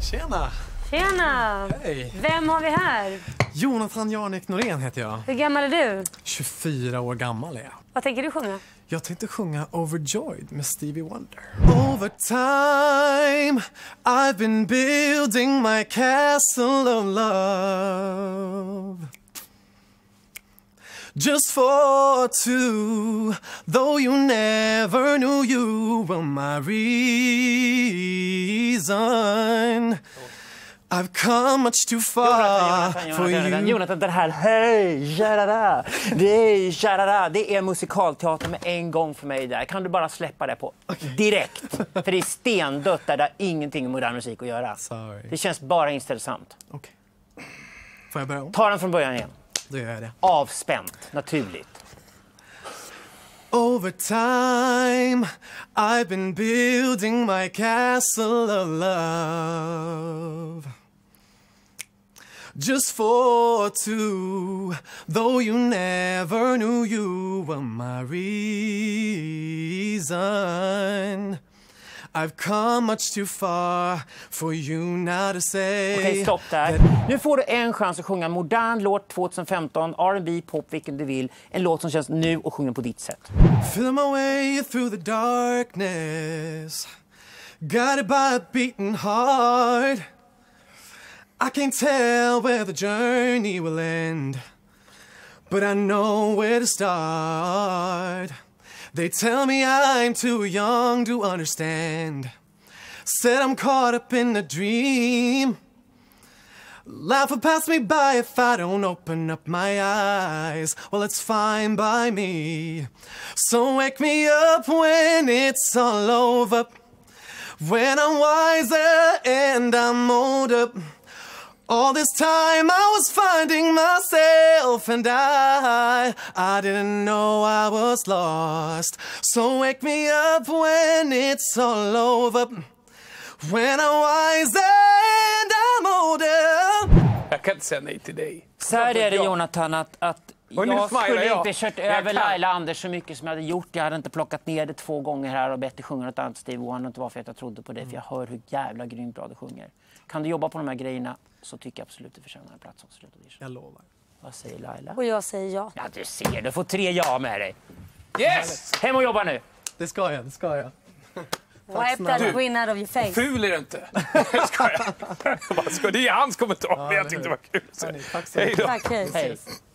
Tjena! Tjena! Hej! Vem har vi här? Jonathan Jarnik Norén heter jag. Hur gammal är du? 24 år gammal är jag. Vad tänker du sjunga? Jag tänkte sjunga Overjoyed med Stevie Wonder. Over time I've been building my castle of love, just for two, though you never knew you were my reason. I've come much too far for you. Jonathan, den här hej, tjarara, det är musikalteater med en gång för mig där. Kan du bara släppa det på direkt? För det är stendött där, det har ingenting med modern musik att göra. Sorry. Det känns bara intressant. Okej. Får jag börja om? Ta den från början igen. Då gör jag det. Avspänt, naturligt. Over time, I've been building my castle of love, just for two, though you never knew you were my reason. I've come much too far for you now to say. Okej, stopp där. Nu får du en chans att sjunga en modern låt 2015, R&B, pop, vilken du vill. En låt som känns nu och sjunga på ditt sätt. Feel my way through the darkness, guided by a beating heart. I can't tell where the journey will end, but I know where to start. They tell me I'm too young to understand, said I'm caught up in a dream. Life will pass me by if I don't open up my eyes. Well, it's fine by me. So wake me up when it's all over, when I'm wiser and I'm older. All this time I was finding myself, and I didn't know I was lost. So wake me up when it's all over, when I'm wiser and I'm older. Jag kan inte säga nej till dig. Så här är det, Jonathan, att Och nu jag smilar skulle jag. inte kört Jag över kan. Laila Anders så mycket som jag hade gjort. Jag hade inte plockat ner det 2 gånger här och bett dig sjunga något annat Stevie Wonder. Inte varför jag trodde på det, för jag hör hur jävla grymt bra du sjunger. Kan du jobba på de här grejerna så tycker jag absolut du förtjänar en plats som slutaudition. Jag lovar. Vad säger Laila? Och jag säger ja. Ja, du ser, du får 3 ja med dig. Yes! Hem och jobba nu! Det ska jag. Wipe that wind out of your face. Ful är det inte. Ska jag? Det är hans kommentar, men jag tyckte det var kul. Tack så Hej då. Tack, hej. Hej.